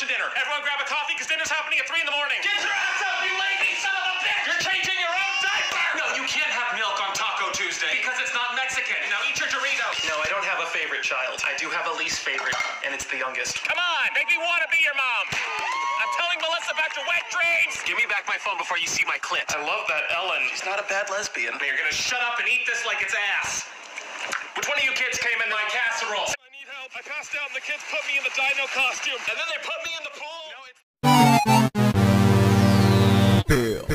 to dinner. Everyone grab a coffee, because dinner's happening at 3 in the morning. Get your ass up, you lazy son of a bitch! You're changing your own diaper! No, you can't have milk on Taco Tuesday, because it's not Mexican. Now eat your Doritos. No, I don't have a favorite child. I do have a least favorite, and it's the youngest. Come on, make me want to be your mom. I'm telling Melissa about your wet dreams. Give me back my phone before you see my clit. I love that Ellen. She's not a bad lesbian. But you're gonna shut up and eat this like it's ass. Which one of you kids came in my casserole? I need help. I passed out and the kids put me in the dino costume. And then they put me in the pool. No, it's...